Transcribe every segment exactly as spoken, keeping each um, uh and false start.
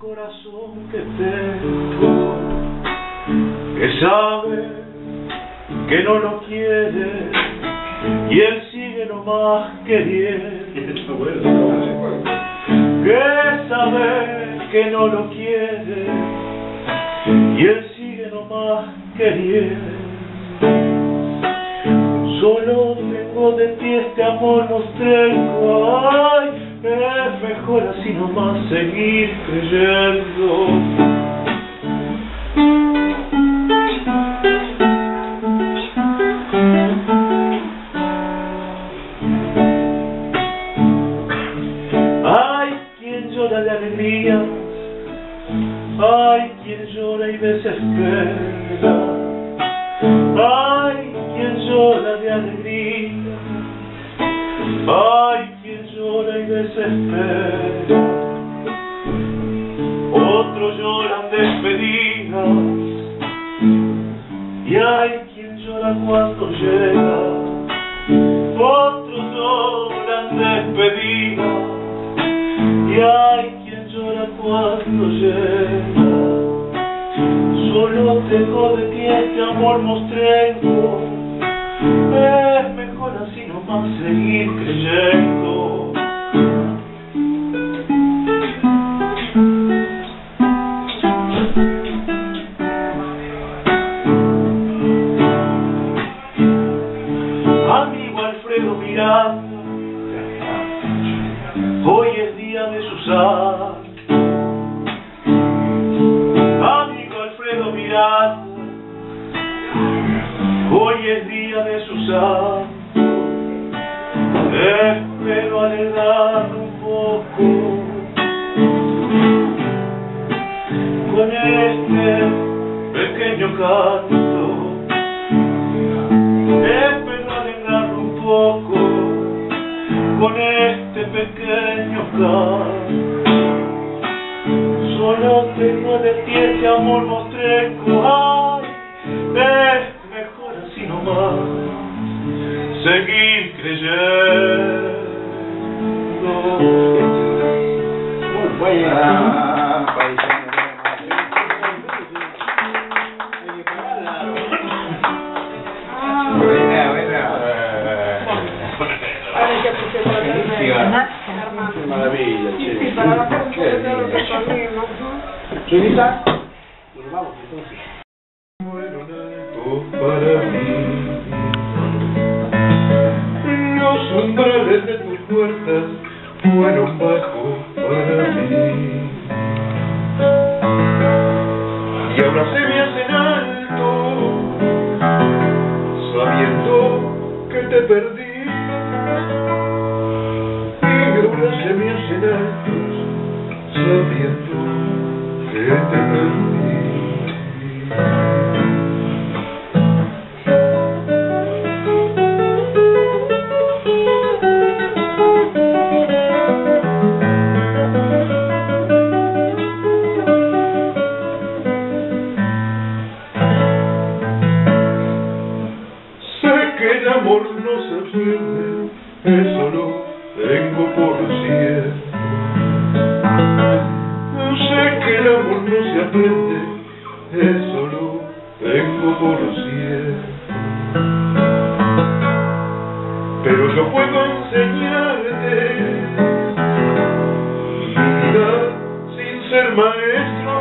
Corazón que tengo, que sabe que no lo quiere y él sigue nomás queriendo, que sabe que no lo quiere y él sigue nomás queriendo. Solo tengo de ti este amor mostrenco, ay, es mejor así nomás seguir creyendo. Hay quien llora de alegría, hay quien llora y desespera, hay quien llora de alegría, hay quien llora y desespera, otros lloran despedidas y hay quien llora cuando llega, otros lloran despedidas y hay quien llora cuando llega. Solo tengo de ti este amor mostrenco, es mejor así nomás seguir creyendo. Amigo Alfredo Miranda, hoy es día de su santo. Amigo Alfredo Miranda, hoy es día de su santo. Espero alegrar un poco con este pequeño canto. Espero alegrar un poco con este pequeño canto. Solo tengo de ti este amor mostrenco, ay, es mejor así nomás seguir creyendo. Muy ah, buena, buena. Qué maravilla, che. Para bajar un poco de lo que comimos. ¿Chinita? Nos vamos entonces. Bueno, alto para mí, los umbrales de tus puertas fueron bajos para mí, y ahora se me hacen alto, sabiendo que te perdí, y ahora se me hacen altos, sabiendo que te perdí. El amor no se aprende, eso lo tengo por cierto. Sé que el amor no se aprende, eso lo tengo por cierto. Pero yo puedo enseñarte vida sin ser maestro,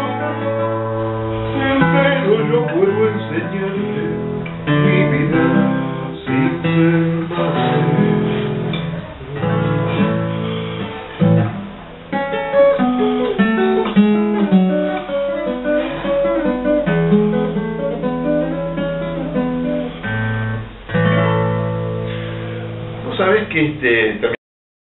pero yo puedo enseñarte mi vida sin ser maestro. ¿No sabes que este